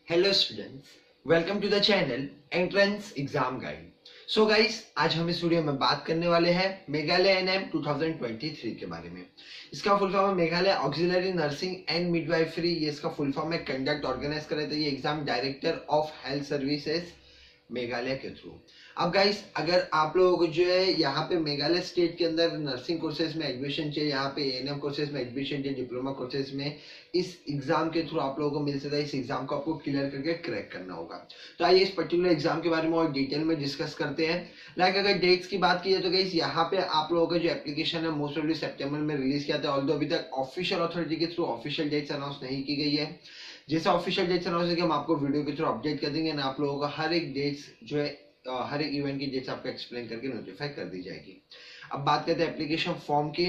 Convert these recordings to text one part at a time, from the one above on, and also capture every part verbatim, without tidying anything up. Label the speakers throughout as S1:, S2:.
S1: Hello students, welcome to the channel entrance exam guide. So guys, आज हम इस video में बात करने वाले हैं Meghalaya ANM two thousand twenty three के बारे में। इसका फुल फॉर्म है Meghalaya auxiliary nursing and midwifery. ये इसका फुल फॉर्म है। कंडक्ट ऑर्गेनाइज कर रहे थे ये exam director of health services Meghalaya के थ्रू। अब गाइस, अगर आप लोगों को जो है यहाँ पे मेघालय स्टेट के अंदर नर्सिंग कोर्सेज में एडमिशन चाहिए, यहाँ पे एएनएम कोर्सेज में एडमिशन चाहिए, डिप्लोमा कोर्सेज में, इस एग्जाम के थ्रू आप लोगों को मिल सकता है। इस एग्जाम को आपको क्लियर करके क्रैक करना होगा। तो आइए इस पर्टिकुलर एग्जाम के बारे में और डिटेल में डिस्कस करते हैं। लाइक अगर डेट्स की बात की जाए तो गाइस, यहाँ पे आप लोगों का जो एप्लीकेशन है मोस्ट ऑफली सितंबर में रिलीज किया था। ऑल्दो अभी तक ऑफिशियल अथॉरिटी के थ्रू ऑफिशियल डेट्स अनाउंस नहीं की गई है। जैसे ऑफिशियल डेट्स अनाउंस होगी हम आपको वीडियो के थ्रू अपडेट कर देंगे ना। आप लोगों का हर एक डेट्स जो है हर एक इवेंट की डेट्स आपको एक्सप्लेन करके नोटिफाई कर दी जाएगी। अब बात करते हैं एप्लीकेशन फॉर्म की।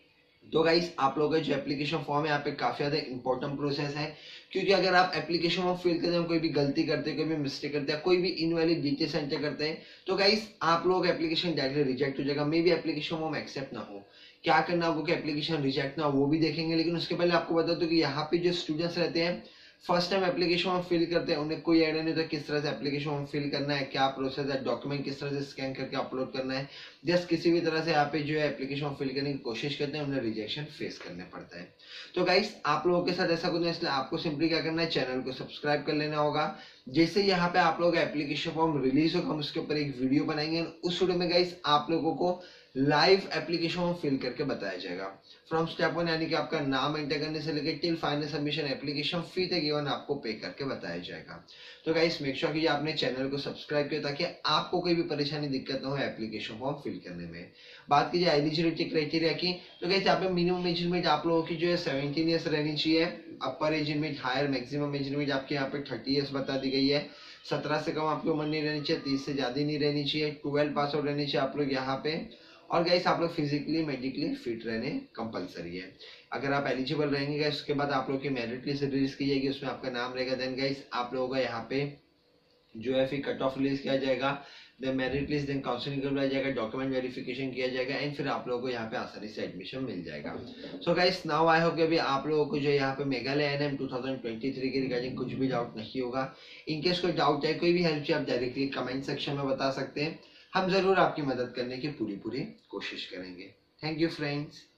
S1: तो गाइस, आप लोगों का जो एप्लीकेशन फॉर्म है यहाँ पे काफी ज्यादा इंपॉर्टेंट प्रोसेस है, क्योंकि अगर आप एप्लीकेशन फॉर्म फिल करते हैं, कोई भी गलती करते हैं, कोई भी मिस्टेक करते हैं, कोई भी इनवैलिड डिटेल्स एंटर करते हैं, तो गाइस आप लोगों का एप्लीकेशन डायरेक्टली रिजेक्ट हो जाएगा। मे भी एप्लीकेशन फॉर्म एक्सेप्ट ना हो। क्या करना आपको कि एप्लीकेशन रिजेक्ट ना हो वो भी देखेंगे, लेकिन उसके पहले आपको बता दो कि यहाँ पे जो स्टूडेंट्स रहते हैं first time application form fill करते हैं, उन्हें कोई आइडिया नहीं होता किस तरह से एप्लीकेशन फॉर्म फिल करना है, क्या प्रोसेस है, डॉक्यूमेंट किस तरह से स्कैन करके अपलोड करना है। जस्ट किसी भी तरह से यहाँ पे जो है एप्लीकेशन फॉर्म फिल करने की कोशिश करते हैं, उन्हें रिजेक्शन फेस करने पड़ता है। तो गाइस, आप लोगों के साथ ऐसा कुछ नहीं, इसलिए आपको सिंपली क्या करना है, चैनल को सब्सक्राइब कर लेना होगा। जैसे यहाँ पे आप लोगों का एप्लीकेशन फॉर्म रिलीज होगा, हम उसके ऊपर एक वीडियो बनाएंगे। उस वीडियो में गाइस आप लोगों को लाइव एप्लीकेशन फॉर्म फिल करके बताया जाएगा फ्रॉम स्टेप वन, यानी कि आपका नाम एंटर करने से लेकर till final submission. Application fee तक इवन आपको पे करके बताया जाएगा। तो गाइस मेक श्योर कीजिए आपने चैनल को सब्सक्राइब किया, ताकि आपको कोई भी परेशानी दिक्कत ना हो एप्लीकेशन फॉर्म फिल करने में। बात कीजिए एलिजिबिलिटी क्राइटेरिया की, तो गाइस यहाँ पे मिनिमम एज लिमिट आप लोगों की जो है सेवनटीन ईयर्स रहनी चाहिए। Upper age limit, higher maximum age limit आपके यहाँ पे थर्टी ईयर्स बता दी गई है। सत्रह से कम आपकी उम्र नहीं रहनी चाहिए, तीस से ज्यादा नहीं रहनी चाहिए। ट्वेल्व पास आउट रहनी चाहिए आप लोग यहाँ पे। और गाइस आप लोग फिजिकली मेडिकली फिट रहने कंपलसरी है। अगर आप एलिजिबल रहेंगे गाइस, उसके बाद आप लोग की मेरिट लिस्ट रिलीज की जाएगी, उसमें आपका नाम रहेगा। देन गाइस आप लोगों का यहाँ पे जो है फिर कट ऑफ रिलीज किया जाएगा, then merit list, then counselling करवाया जाएगा, डॉक्यूमेंट वेरिफिकेशन किया जाएगा, एंड फिर आप लोगों को यहाँ पे आसानी से एडमिशन मिल जाएगा। So guys now I hope कि अभी आप लोगों को जो यहाँ पे Meghalaya ANM two thousand twenty three के रिगार्डिंग कुछ भी डाउट नहीं होगा। इनकेस कोई डाउट है, कोई भी हेल्प चाहिए, आप डायरेक्टली कमेंट सेक्शन में बता सकते हैं। हम जरूर आपकी मदद करने की पूरी पूरी कोशिश करेंगे। Thank you friends.